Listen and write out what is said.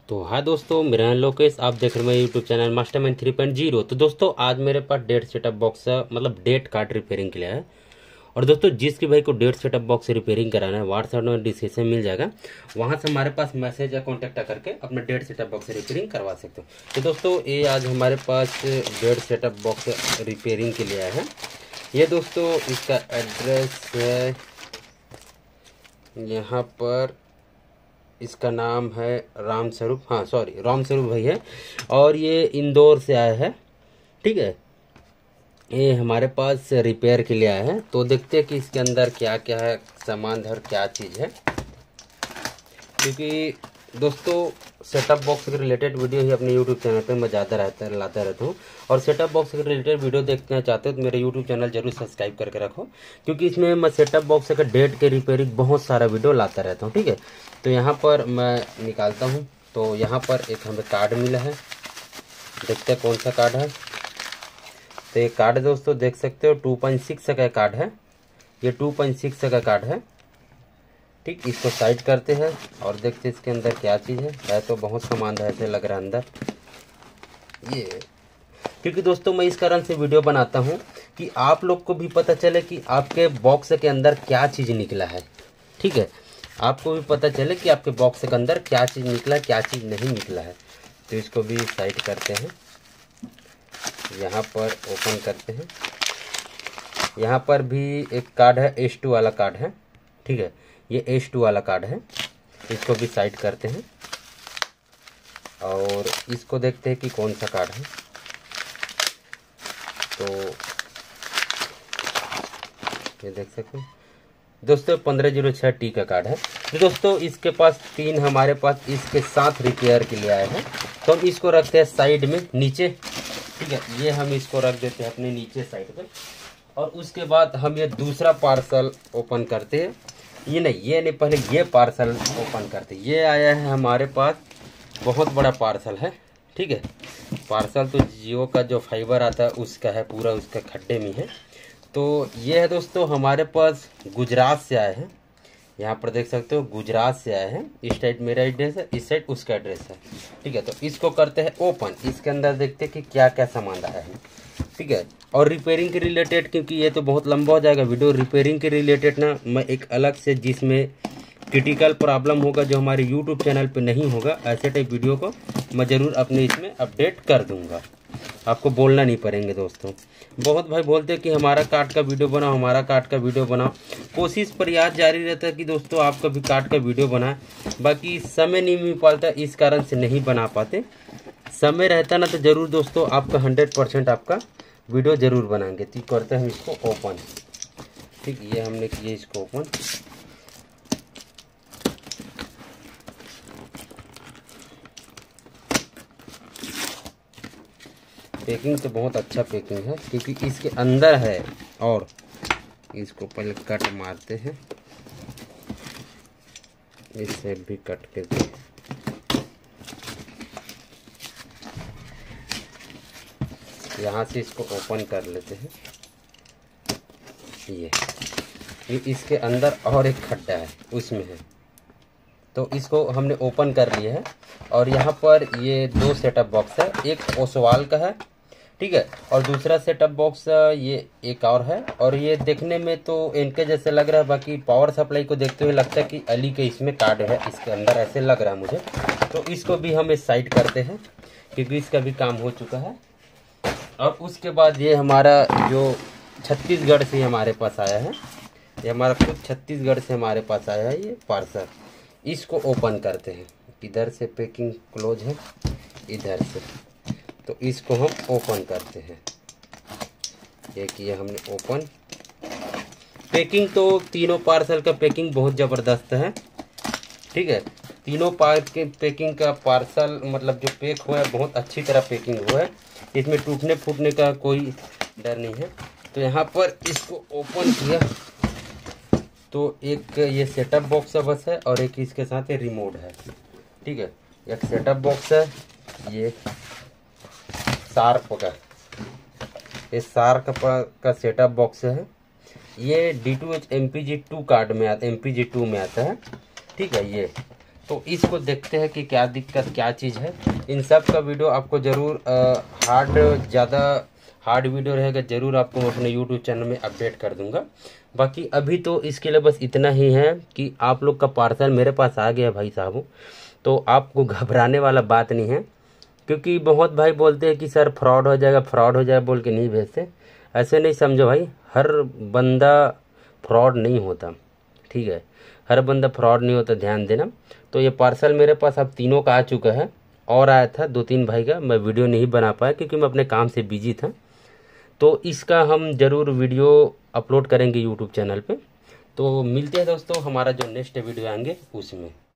तो हाय दोस्तों, मेरा नाम लोकेश। आप देख रहे हैं मेरे यूट्यूब चैनल मास्टरमाइंड 3.0। तो दोस्तों आज मेरे पास डेट सेटअप बॉक्स मतलब डेट कार्ड रिपेयरिंग के लिए है। और दोस्तों जिसके भाई को डेट सेटअप बॉक्स रिपेयरिंग कराना है व्हाट्सएप में डिस्क्रिप्शन मिल जाएगा, वहां से हमारे पास मैसेज या कॉन्टैक्ट करके अपना डेट सेटअप बॉक्स रिपेयरिंग करवा सकते हो। तो दोस्तों ये आज हमारे पास डेट सेटअप बॉक्स रिपेयरिंग के लिए आया है। ये दोस्तों इसका एड्रेस है यहाँ पर, इसका नाम है राम स्वरूप भाई है। और ये इंदौर से आया है। ठीक है, ये हमारे पास रिपेयर के लिए आया है। तो देखते हैं कि इसके अंदर क्या क्या है सामान और क्या चीज़ है, क्योंकि दोस्तों सेटअप बॉक्स के रिलेटेड वीडियो ही अपने यूट्यूब चैनल पे मैं ज़्यादा लाता रहता हूँ। और सेटअप बॉक्स के रिलेटेड वीडियो देखना चाहते हो तो मेरे यूट्यूब चैनल जरूर सब्सक्राइब करके रखो, क्योंकि इसमें मैं सेटअप बॉक्स का डेट के रिपेयरिंग बहुत सारा वीडियो लाता रहता हूँ। ठीक है, तो यहाँ पर मैं निकालता हूँ। तो यहाँ पर एक हमें कार्ड मिला है, देखते हैं कौन सा कार्ड है। तो ये कार्ड दोस्तों देख सकते हो 2.6 का कार्ड है। ये 2.6 का कार्ड है। ठीक, इसको साइड करते हैं और देखते हैं इसके अंदर क्या चीज़ है। तो बहुत सामान है, ऐसे लग रहा है अंदर ये। क्योंकि दोस्तों मैं इस कारण से वीडियो बनाता हूँ कि आप लोग को भी पता चले कि आपके बॉक्स के अंदर क्या चीज़ निकला है। ठीक है, आपको भी पता चले कि आपके बॉक्स के अंदर क्या चीज़ निकला है, क्या चीज़ नहीं निकला है। तो इसको भी साइड करते हैं, यहाँ पर ओपन करते हैं। यहाँ पर भी एक कार्ड है, H2 वाला कार्ड है। ठीक है, ये H2 वाला कार्ड है। इसको भी साइड करते हैं और इसको देखते हैं कि कौन सा कार्ड है। तो ये देख सकते हैं दोस्तों 1506T का कार्ड है। तो दोस्तों इसके पास 3 हमारे पास इसके साथ रिपेयर के लिए आए हैं। तो हम इसको रखते हैं साइड में नीचे। ठीक है, ये हम इसको रख देते हैं अपने नीचे साइड पे। और उसके बाद हम ये दूसरा पार्सल ओपन करते हैं। ये नहीं पहले ये पार्सल ओपन करते हैं। ये आया है हमारे पास, बहुत बड़ा पार्सल है। ठीक है, पार्सल तो जियो का जो फाइबर आता है उसका है, पूरा उसका खड्डे में है। तो ये है दोस्तों हमारे पास गुजरात से आए हैं। यहाँ पर देख सकते हो गुजरात से आए हैं। इस साइड मेरा एड्रेस है, इस साइड उसका एड्रेस है। ठीक है, तो इसको करते हैं ओपन। इसके अंदर देखते हैं कि क्या क्या सामान आया है। ठीक है, और रिपेयरिंग के रिलेटेड, क्योंकि ये तो बहुत लंबा हो जाएगा वीडियो, रिपेयरिंग के रिलेटेड ना मैं एक अलग से, जिसमें क्रिटिकल प्रॉब्लम होगा जो हमारे यूट्यूब चैनल पे नहीं होगा, ऐसे टाइप वीडियो को मैं ज़रूर अपने इसमें अपडेट कर दूंगा। आपको बोलना नहीं पड़ेंगे दोस्तों। बहुत भाई बोलते हैं कि हमारा कार्ड का वीडियो बनाओ, हमारा कार्ड का वीडियो बनाओ। कोशिश प्रयास जारी रहता है कि दोस्तों आपका भी कार्ड का वीडियो बनाए, बाकी समय नहीं मिल पाता, इस कारण से नहीं बना पाते। समय रहता ना तो ज़रूर दोस्तों आपका 100% आपका वीडियो ज़रूर बनाएंगे। तो करते हैं हम इसको ओपन। ठीक, ये हमने किया इसको ओपन। पैकिंग तो बहुत अच्छा पैकिंग है, क्योंकि इसके अंदर है। और इसको पहले कट मारते हैं, इससे भी कट करके यहाँ से इसको ओपन कर लेते हैं। ये इसके अंदर और एक खड्डा है, उसमें है। तो इसको हमने ओपन कर लिया है। और यहाँ पर ये 2 सेटअप बॉक्स है, एक ओसवाल का है। ठीक है, और दूसरा सेटअप बॉक्स ये एक और है। और ये देखने में तो इनके जैसे लग रहा है, बाकी पावर सप्लाई को देखते हुए लगता है कि अली के इसमें कार्ड है इसके अंदर, ऐसे लग रहा है मुझे। तो इसको भी हम साइड करते हैं, क्योंकि इसका भी काम हो चुका है। और उसके बाद ये हमारा जो छत्तीसगढ़ से हमारे पास आया है, ये हमारा खुद छत्तीसगढ़ से हमारे पास आया है ये पार्सल। इसको ओपन करते हैं। इधर से पैकिंग क्लोज है, इधर से, तो इसको हम ओपन करते हैं। ये किया हमने ओपन। पैकिंग तो तीनों पार्सल का पैकिंग बहुत ज़बरदस्त है। ठीक है, तीनों पैकिंग का पार्सल मतलब जो पैक हुआ है बहुत अच्छी तरह पैकिंग हुआ है। इसमें टूटने फूटने का कोई डर नहीं है। तो यहाँ पर इसको ओपन किया तो एक ये सेटअप बॉक्स बस है, और एक इसके साथ ये रिमोट है। ठीक है, एक सेटअप बॉक्स है, ये शार्प का, ये शार्प का सेटअप बॉक्स है। ये D2H MPG2 कार्ड में आता है, MPG2 में आता है। ठीक है, ये तो इसको देखते हैं कि क्या दिक्कत क्या चीज़ है। इन सब का वीडियो आपको ज़रूर ज़्यादा हार्ड वीडियो रहेगा, ज़रूर आपको मैं अपने यूट्यूब चैनल में अपडेट कर दूंगा। बाकी अभी तो इसके लिए बस इतना ही है कि आप लोग का पार्सल मेरे पास आ गया भाई साहब, तो आपको घबराने वाला बात नहीं है। क्योंकि बहुत भाई बोलते हैं कि सर फ्रॉड हो जाएगा, फ्रॉड हो जाएगा बोल के नहीं भेजते। ऐसे नहीं समझो भाई, हर बंदा फ्रॉड नहीं होता, ठीक है, हर बंदा फ्रॉड नहीं होता, ध्यान देना। तो ये पार्सल मेरे पास अब तीनों का आ चुका है, और आया था 2-3 भाई का, मैं वीडियो नहीं बना पाया क्योंकि मैं अपने काम से बिजी था। तो इसका हम ज़रूर वीडियो अपलोड करेंगे यूट्यूब चैनल पे। तो मिलते हैं दोस्तों हमारा जो नेक्स्ट वीडियो आएंगे उसमें।